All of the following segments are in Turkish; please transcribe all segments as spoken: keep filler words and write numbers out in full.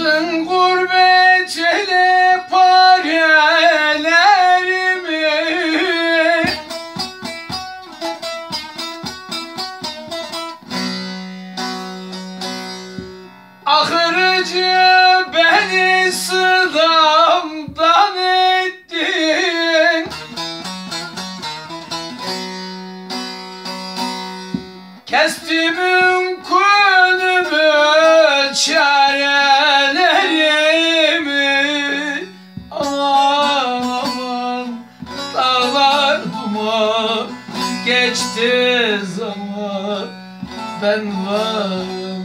Aldın gurbet ele parelerimi, ahırcı beni sılamdan ettin. Kestimin könlümü çarelerimi, aman aman dağlar duman geçti zaman ben varım.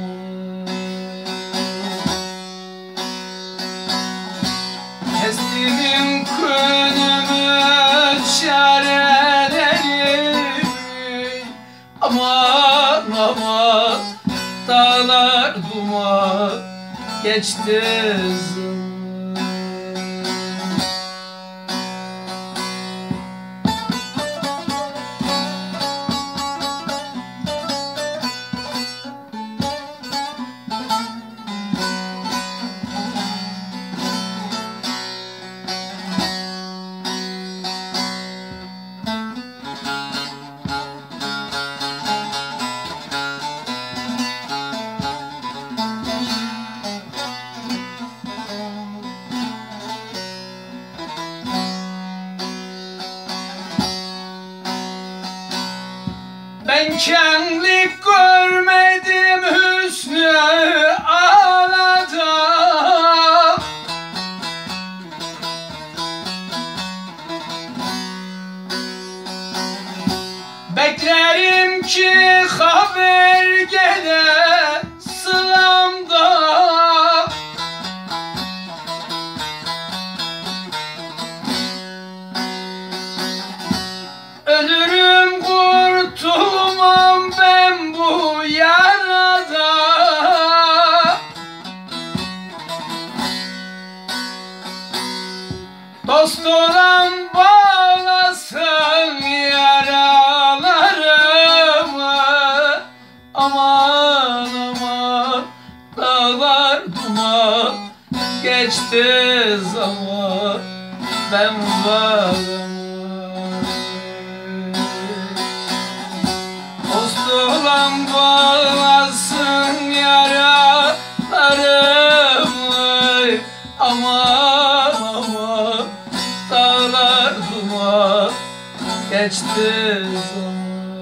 Kestimin könlümü çarelerimi, aman aman dağlar duman geçti zaman. Ben kendilik görmedim, hüsnü ağladım. Beklerim ki haber gele sılamda. Ölürüm kurtulmam ben bu yarada. Dost olan bağlasın yaralarımı, aman aman dağlar duman geçti zaman ben varım. Dost olan bağlasın yaralarımı, aman aman dağlar duman geçti zaman.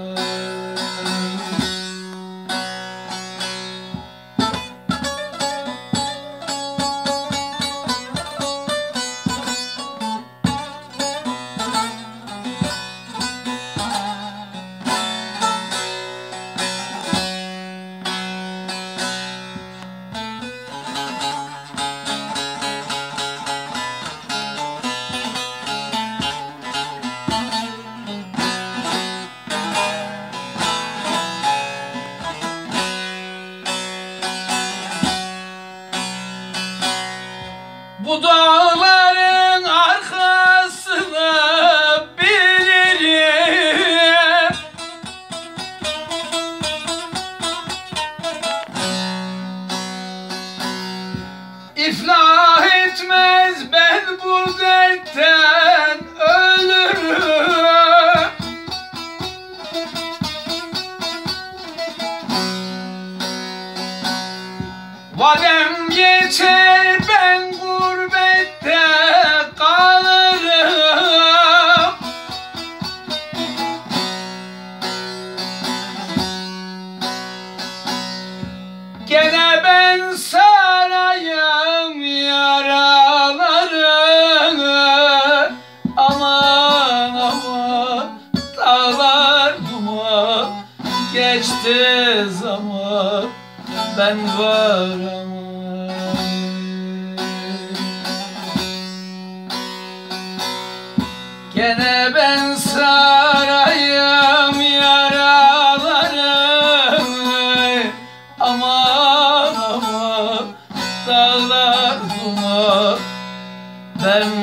Bu dağların arkasını bilirim. İflah etmez ben bu dertten ölürüm. Vadem yeter ben gurbette kalırım. Gene ben sarayım yaralarını, aman aman dağlar duman geçti zaman ben varım. Gene ben sarayım yaralarımı, aman aman dağlar duman ben